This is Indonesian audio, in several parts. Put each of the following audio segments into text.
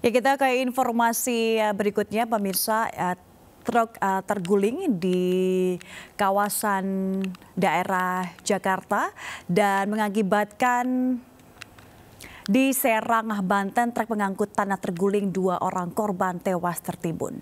Ya, kita ke informasi berikutnya, pemirsa. Truk terguling di kawasan daerah Jakarta dan mengakibatkan di Serang, Banten, truk pengangkut tanah terguling, 2 orang korban tewas tertimbun.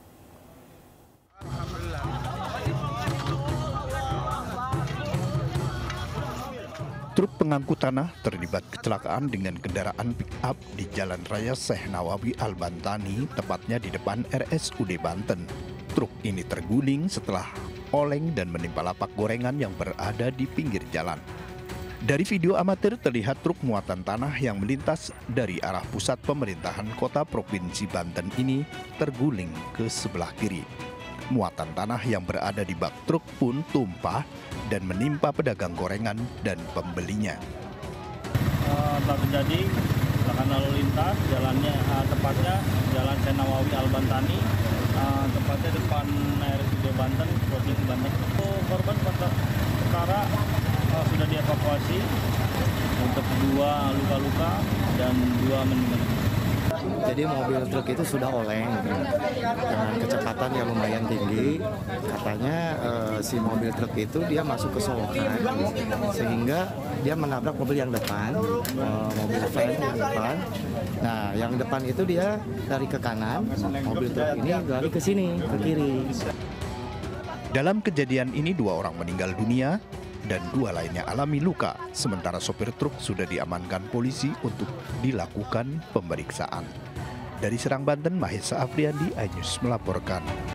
Truk pengangkut tanah terlibat kecelakaan dengan kendaraan pick-up di Jalan Raya Syekh Nawawi Al-Bantani, tepatnya di depan RSUD Banten. Truk ini terguling setelah oleng dan menimpa lapak gorengan yang berada di pinggir jalan. Dari video amatir terlihat truk muatan tanah yang melintas dari arah pusat pemerintahan kota Provinsi Banten ini terguling ke sebelah kiri. Muatan tanah yang berada di bak truk pun tumpah dan menimpa pedagang gorengan dan pembelinya. Telah terjadi kecelakaan lalu lintas, jalannya tepatnya Jalan Syekh Nawawi Al-Bantani, tepatnya depan RSUD Banten, Provinsi Banten. Korban perkara sudah dievakuasi, untuk 2 luka-luka dan 2 meninggal. Jadi mobil truk itu sudah oleng dengan kecepatan yang lumayan tinggi. Katanya si mobil truk itu dia masuk ke solokan sehingga dia menabrak mobil yang depan, mobil van yang depan. Nah, yang depan itu dia lari ke kanan, mobil truk ini lari ke sini, ke kiri. Dalam kejadian ini 2 orang meninggal dunia dan 2 lainnya alami luka, sementara sopir truk sudah diamankan polisi untuk dilakukan pemeriksaan. Dari Serang, Banten, Mahesa Afriandi, iNews melaporkan.